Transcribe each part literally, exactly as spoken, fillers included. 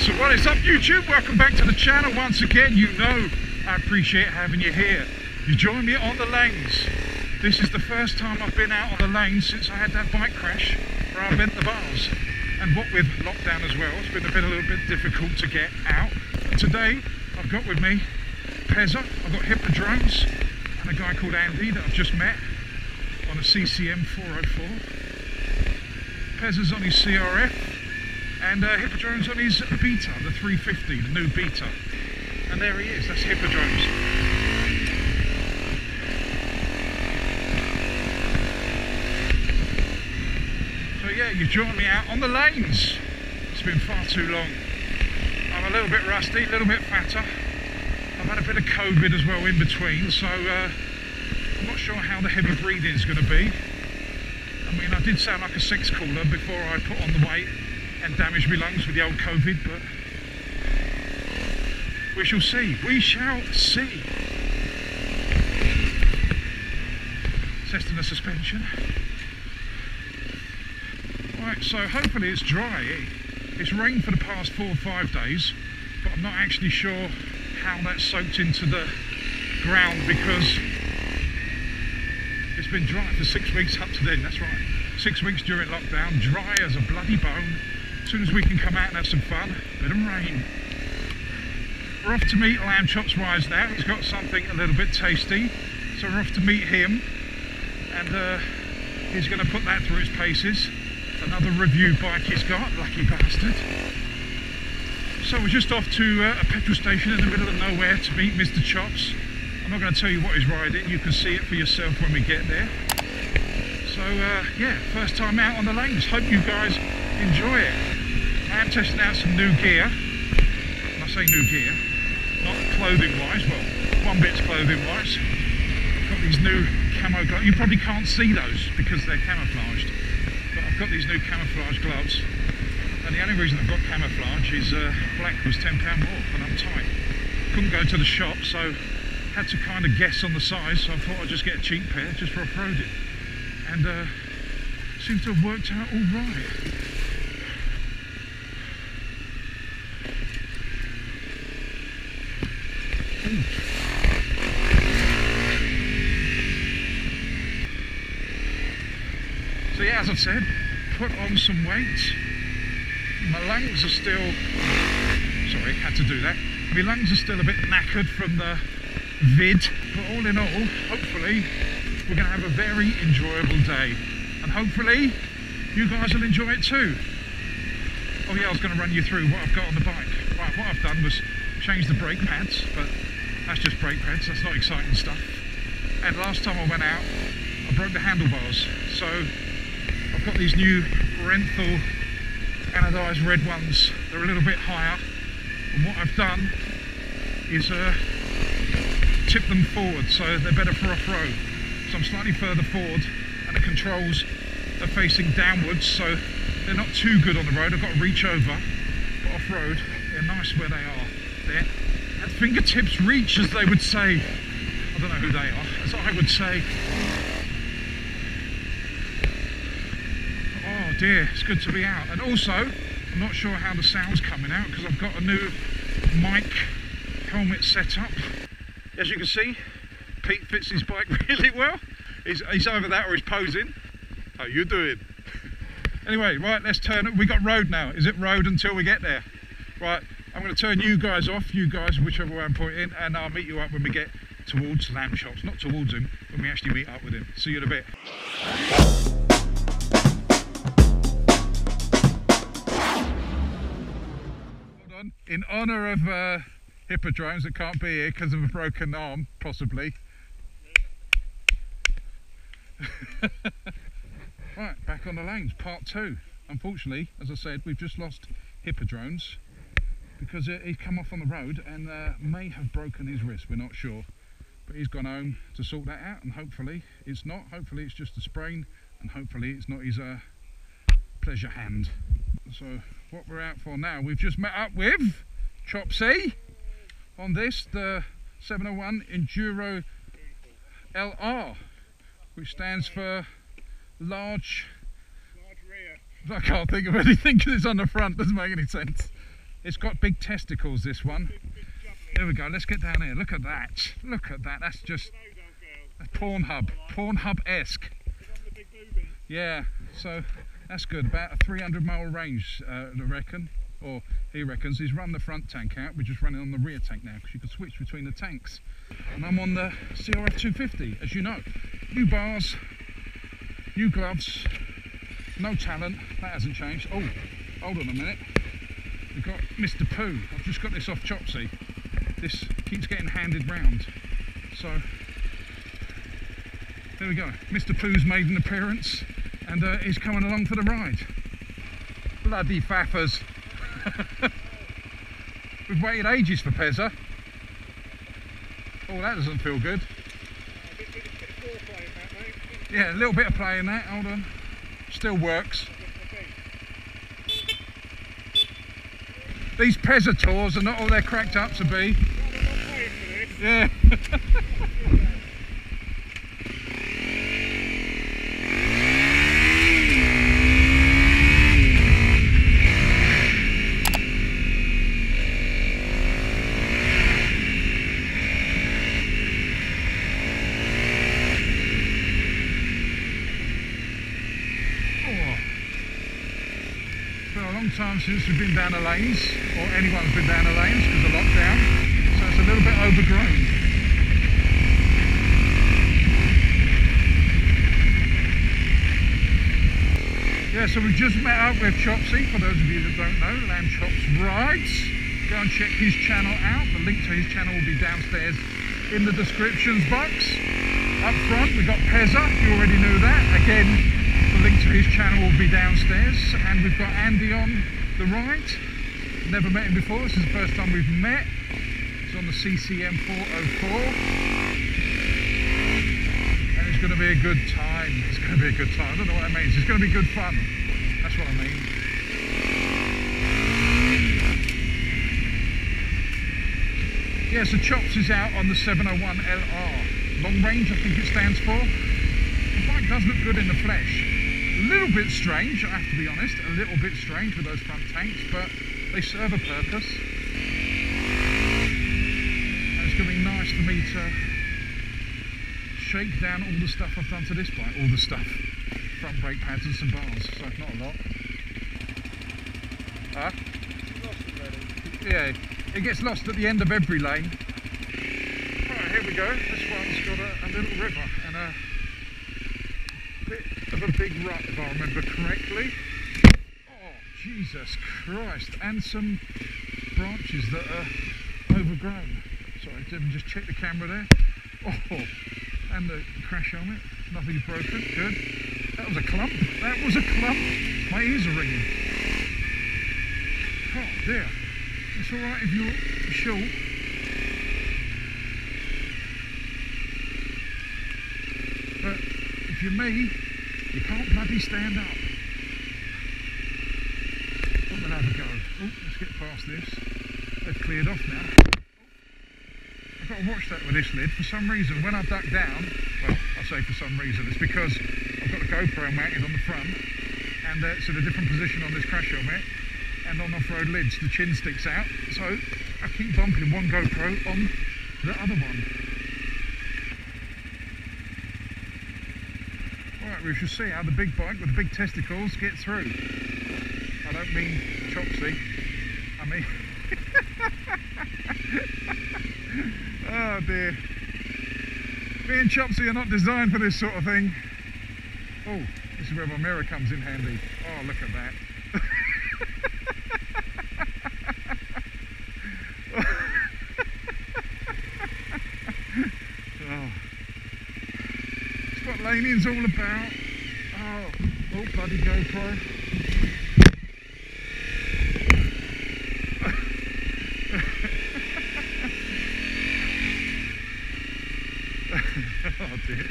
So what is up, YouTube? Welcome back to the channel once again. You know I appreciate having you here. You join me on the lanes. This is the first time I've been out on the lanes since I had that bike crash where I bent the bars. And what with lockdown as well, it's been a bit a little bit difficult to get out. And today I've got with me Pezza, I've got Hippodromes, and a guy called Andy that I've just met on a C C M four oh four. Pezza's on his C R F. And uh, Hippodrome's on his Beta, the three fifty, the new Beta. And there he is, that's Hippodromes. So yeah, you joined me out on the lanes. It's been far too long. I'm a little bit rusty, a little bit fatter. I've had a bit of COVID as well in between, so uh, I'm not sure how the heavy breathing is going to be. I mean, I did sound like a six cooler before I put on the weight and damaged my lungs with the old COVID, but we shall see. We shall see. Testing the suspension. Right, so hopefully it's dry. It's rained for the past four or five days, but I'm not actually sure how that's soaked into the ground because it's been dry for six weeks up to then. That's right. Six weeks during lockdown, dry as a bloody bone. As soon as we can come out and have some fun, bit of rain. We're off to meet Lamb Chops Wise now. He's got something a little bit tasty, so we're off to meet him, and uh, he's going to put that through its paces. Another review bike he's got, lucky bastard. So we're just off to uh, a petrol station in the middle of nowhere to meet Mister Chops. I'm not going to tell you what he's riding, you can see it for yourself when we get there. So uh, yeah, first time out on the lanes. Hope you guys enjoy it. I am testing out some new gear. When I say new gear, not clothing wise, well, one bit's clothing wise. I've got these new camo gloves. You probably can't see those because they're camouflaged, but I've got these new camouflage gloves, and the only reason I've got camouflage is uh, black was ten pound more and I'm tight. Couldn't go to the shop, so had to kind of guess on the size, so I thought I'd just get a cheap pair just for off-roading, and uh, seems to have worked out all right. Ooh. So yeah, as I've said, put on some weight. My lungs are still, sorry, had to do that. My lungs are still a bit knackered from the vid, but all in all, hopefully we're going to have a very enjoyable day, and hopefully you guys will enjoy it too. Oh yeah, I was going to run you through what I've got on the bike. Right, what I've done was change the brake pads, but that's just brake pads, that's not exciting stuff. And last time I went out, I broke the handlebars, so I've got these new Renthal anodised red ones. They're a little bit higher, and what I've done is uh, tip them forward so they're better for off-road. So I'm slightly further forward and the controls are facing downwards, so they're not too good on the road. I've got to reach over, but off-road they're nice where they are. They're at fingertips reach, as they would say. I don't know who they are, as I would say. Oh dear, it's good to be out. And also, I'm not sure how the sound's coming out because I've got a new mic helmet set up. As you can see, Pete fits his bike really well. He's, he's either that or he's posing. How you doing? Anyway, right, let's turn. We got road now. Is it road until we get there? Right, I'm going to turn you guys off, you guys, whichever way I'm pointing, and I'll meet you up when we get towards Lamb Chops. Not towards him, when we actually meet up with him. See you in a bit. Hold on. In honour of uh, Hippodromes that can't be here because of a broken arm, possibly. Right, back on the lanes, part two. Unfortunately, as I said, we've just lost Hippodromes because uh, he's come off on the road and uh, may have broken his wrist, we're not sure. But he's gone home to sort that out, and hopefully it's not. Hopefully it's just a sprain, and hopefully it's not his uh, pleasure hand. So what we're out for now, we've just met up with Chopsy on this, the seven oh one Enduro L R, which stands for large, large rear. I can't think of anything because it's on the front, doesn't make any sense. It's got big testicles, this one. Here we go, let's get down here. Look at that. Look at that. That's just Pornhub. Pornhub-esque. Yeah, so that's good. About a three hundred mile range, uh, I reckon. Or he reckons. He's run the front tank out. We're just running on the rear tank now because you can switch between the tanks. And I'm on the C R F two fifty, as you know. New bars, new gloves, no talent. That hasn't changed. Oh, hold on a minute. We've got Mister Pooh. I've just got this off Chopsy. This keeps getting handed round. So, there we go. Mister Pooh's made an appearance and uh, he's coming along for the ride. Bloody faffers. We've waited ages for Pezza. Oh, that doesn't feel good. Yeah, a little bit of play in that. Hold on. Still works. These Pezza tours are not all they're cracked up to be. Yeah. Time since we've been down the lanes, or anyone's been down the lanes because of lockdown, so it's a little bit overgrown. Yeah, so we've just met up with Chopsy, for those of you that don't know, Lamb Chops Rides. Go and check his channel out. The link to his channel will be downstairs in the descriptions box. Up front we've got Pezza, you already knew that. Again, the link to his channel will be downstairs, and we've got Andy on the right. Never met him before, this is the first time we've met. He's on the C C M four oh four, and it's going to be a good time. It's going to be a good time. I don't know what that means. It's going to be good fun. That's what I mean. Yeah, so Chops is out on the seven oh one L R. Long range, I think it stands for. The bike does look good in the flesh. A little bit strange, I have to be honest, a little bit strange with those front tanks, but they serve a purpose. And it's going to be nice for me to shake down all the stuff I've done to this bike, all the stuff. Front brake pads and some bars, so not a lot. Huh? Yeah, it gets lost at the end of every lane. Right, here we go. This one's got a, a little river and a bit of a big rut, if I remember correctly. Oh, Jesus Christ, and some branches that are overgrown. Sorry, didn't just check the camera there. Oh, and the crash helmet, nothing's broken, good. That was a clump, that was a clump. My ears are ringing. Oh dear, it's alright if you're short. But if you're me, you can't bloody stand up. But we'll have a go. Oh, let's get past this. They've cleared off now. I've got to watch that with this lid. For some reason, when I duck down, well, I say for some reason, it's because I've got the GoPro mounted on the front, and uh, it's in a different position on this crash helmet, and on off-road lids, the chin sticks out, so I keep bumping one GoPro on the other one. Alright, we shall see how the big bike with the big testicles gets through. I don't mean Chopsy, I mean... oh dear. Me and Chopsy are not designed for this sort of thing. Oh, this is where my mirror comes in handy. Oh, look at that. Oh. It's what laning's all about. Oh, oh bloody GoPro. Oh dear.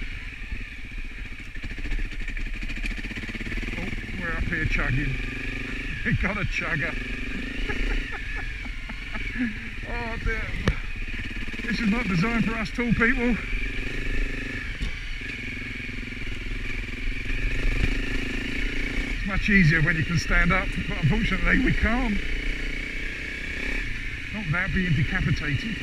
Oh, we're up here chugging. We got a chugger. Oh dear. This is not designed for us tall people. It's much easier when you can stand up, but unfortunately we can't. not without being decapitated.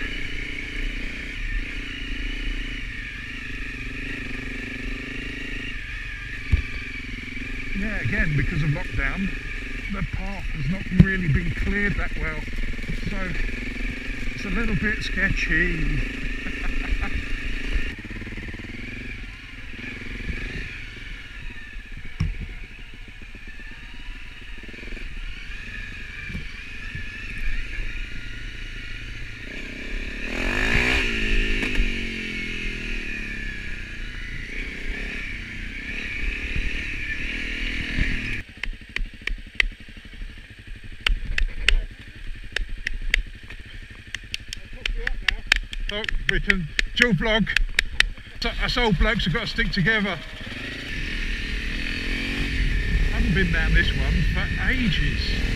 Yeah, again, because of lockdown, the path has not really been cleared that well, so it's a little bit sketchy. So we can dual vlog. So us old blokes have got to stick together. I haven't been down this one for ages.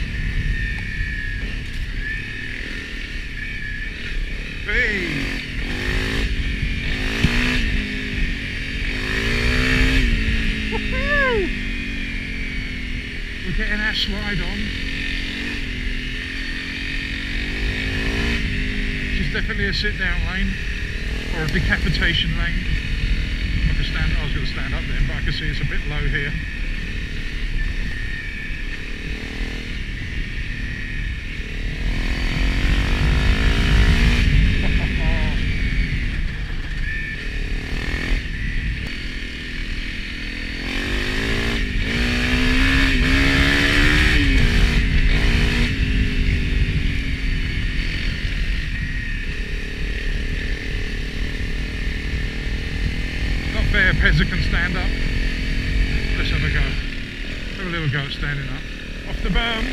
Hey. Woohoo! We're getting our slide on. Definitely a sit-down lane or a decapitation lane. I can stand. I was going to stand up then, but I can see it's a bit low here. Pezza can stand up. Let's have a go. Have a little go at standing up. Off the berm.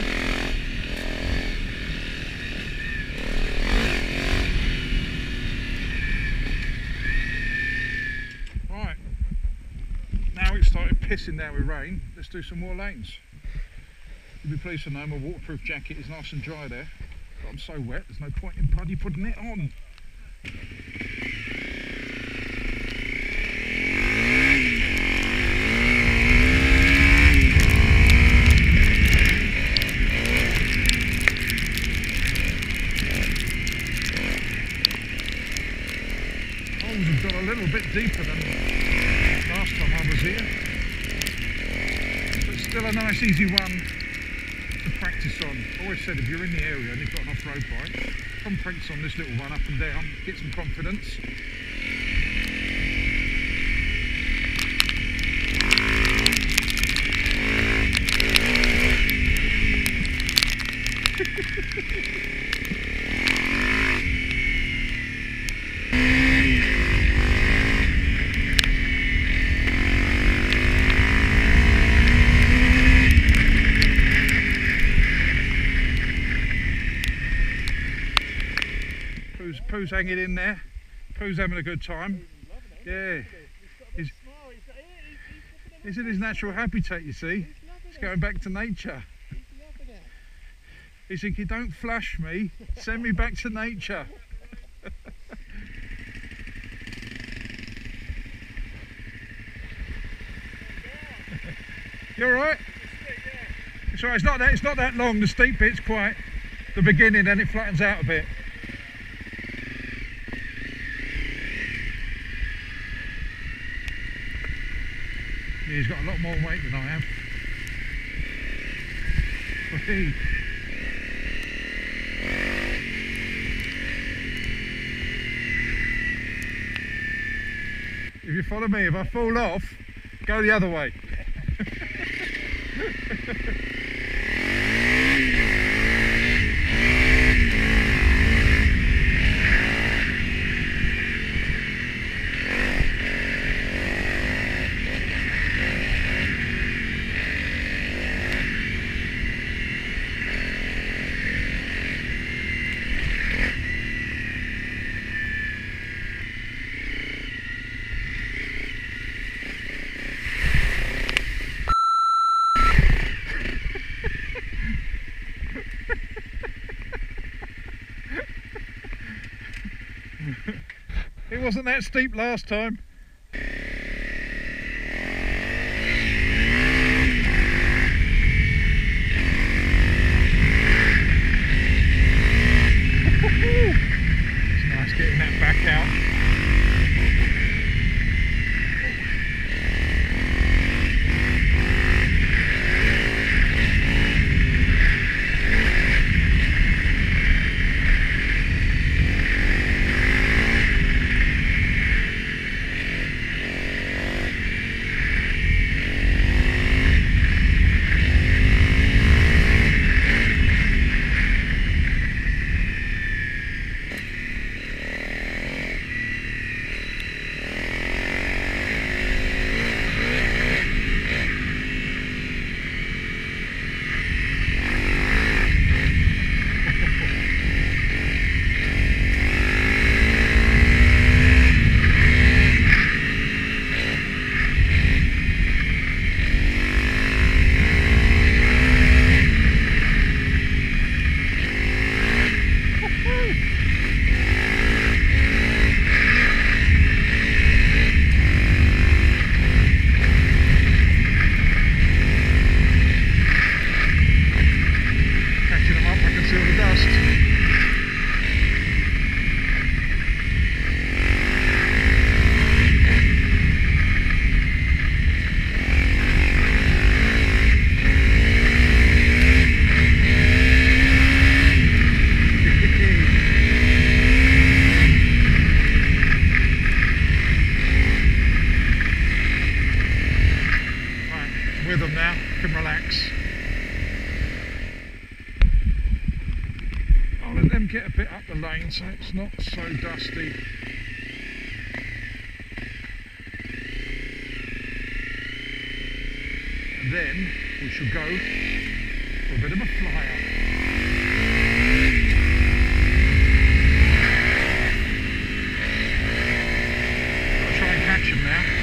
Right. Now it started pissing down with rain. Let's do some more lanes. You'll be pleased to know my waterproof jacket is nice and dry there. But I'm so wet, there's no point in bloody putting it on. We've got a little bit deeper than last time I was here, but still a nice easy one to practice on. I always said if you're in the area and you've got an off-road bike, come practice on this little one up and down, get some confidence. Pooh's hanging in there. Pooh's having a good time. Yeah. He's, he's in his natural habitat, you see. He's going back to nature. He's thinking, don't flush me, send me back to nature. You alright? It's alright, it's not that it's not that long, the steep bit's quite the beginning, then it flattens out a bit. Yeah, he's got a lot more weight than I have. Hey. If you follow me, if I fall off, go the other way. It wasn't that steep last time. home now, I can relax. I'll let them get a bit up the lane so it's not so dusty. And then we shall go for a bit of a flyer. Gotta try and catch him now.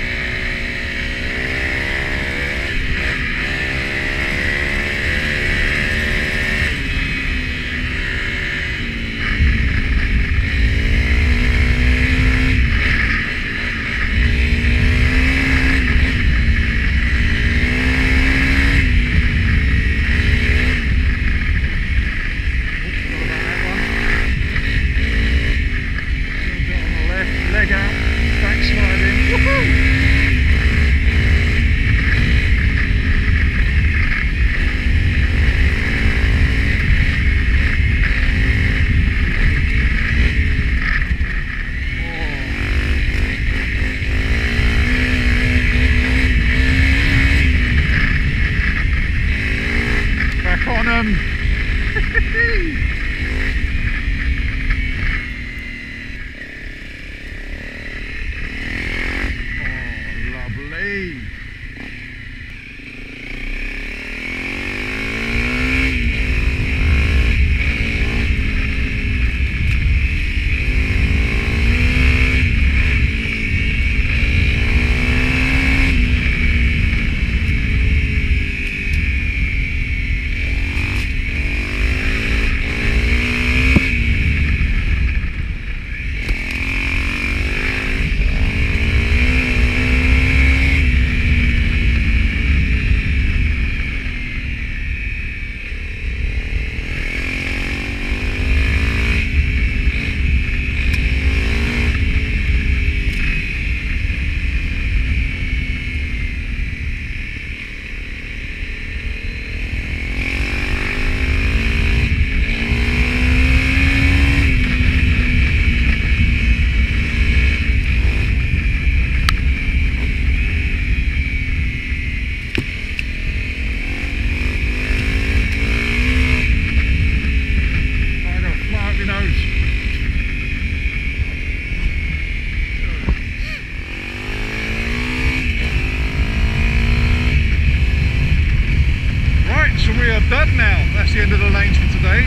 Done now. That's the end of the lanes for today.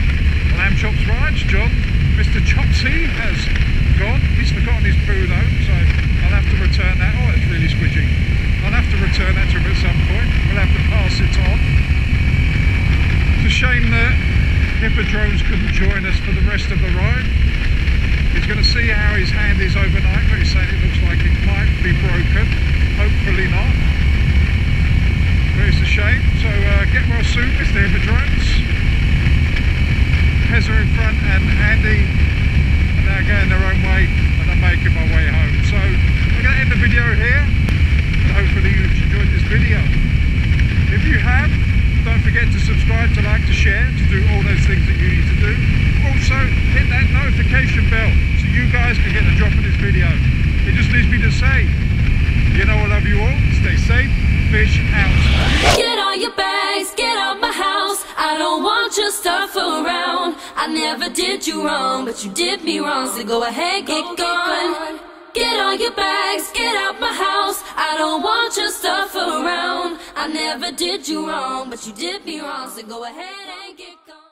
Lamb Chops Rides, John, Mister Chopsy has gone. He's forgotten his poo though, so I'll have to return that. Oh, it's really squidgy. I'll have to return that to him at some point. We'll have to pass it on. It's a shame that Hippodromes couldn't join us for the rest of the ride. He's going to see how his hand is overnight, but he's saying it looks like it might be broken. Hopefully not. But it's a shame, so uh, get well soon, Mister Hippodromes. Pezza in front and Andy are now going their own way and I'm making my way home. So I'm going to end the video here and hopefully you've enjoyed this video. If you have, don't forget to subscribe, to like, to share, to do all those things that you need to do. Also hit that notification bell so you guys can get a drop of this video. It just leaves me to say, you know I love you all, stay safe. Fish out. Get all your bags, get out my house. I don't want your stuff around. I never did you wrong, but you did me wrong. So go ahead, get gone. Get all your bags, get out my house. I don't want your stuff around. I never did you wrong, but you did me wrong. So go ahead and get gone.